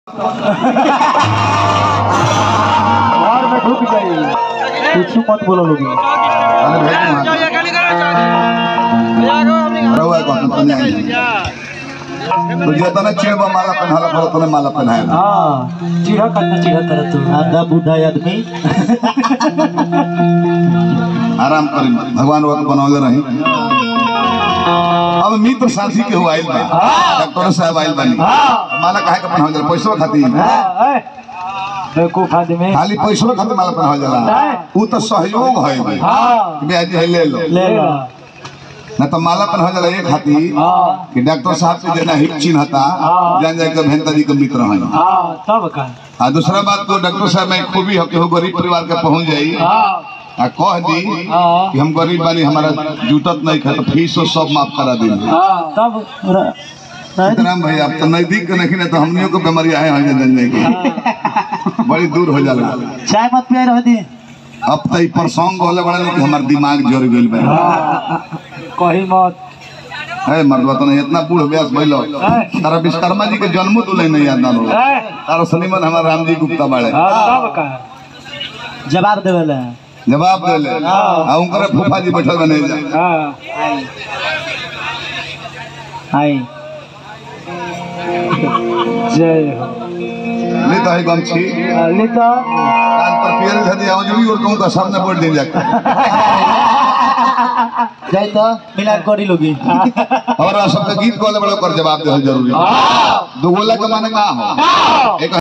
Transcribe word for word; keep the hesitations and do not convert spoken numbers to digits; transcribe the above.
और मैं ढुक गई कुछ मत बोलो लोग तुझे तो ना चिड़वा माला पहनाला पड़ो तो माला पहनाया हां चिड़ा करना चिड़ा तरह तू आधा बूढ़ा आदमी आराम कर भगवान वक्त बनौले रही। अब मित्र साथी के हो आइल बा डॉक्टर साहब आइल बानी माला काहे के पहनावल जाला पैसा खातिर बेवकूफ आदमी खाली पैसा खातिर माला पहनावल जाला ऊ तो सहयोग है भाई हां ब्याज है ले लो ले लो ना तो माला पहनावल जाला एक खातिर कि डॉक्टर साहब के देना ही चिन्हता जान जाए के भेंता जी के मित्र हैं हां तब का आ दूसरा बात को डॉक्टर साहब में खूबी हो के हो गरीब परिवार के पहुंच जाई हां आ कह दी कि हम गरीब बानी हमारा जूटत नहीं खा तो फीस सब माफ करा दी हां तब राम भाई आप तो नजदीक के नहीं ना तो हमनियों को बीमारी आए हैं जन की बड़ी दूर हो जाला चाय मत पिए रह दी अब तो ई प्रसंग होले बड़ा कि हमार दिमाग जोर गेल बा कही मत है मर्दवा तो नहीं इतना बूढ़ व्यास भइलो तारा विश्वकर्मा जी के जन्म तो नहीं याद ना लो तारा सनीमन हमार राम जी गुप्ता बाड़े हां तब का जवाब देवेला जवाब दे ले आ उनकर फूफा जी बैठल बने जा हां आई जय हो ले तो है गमछी ले तो कान पर पेड़ धदी आऊं जोड़ी और कहूं का सामने बोल दे जाके जय तो मिलान करी लोगी और सब गीत कोले बड़ो कर जवाब दे जरूरी हां दो गोला के माने का हो एक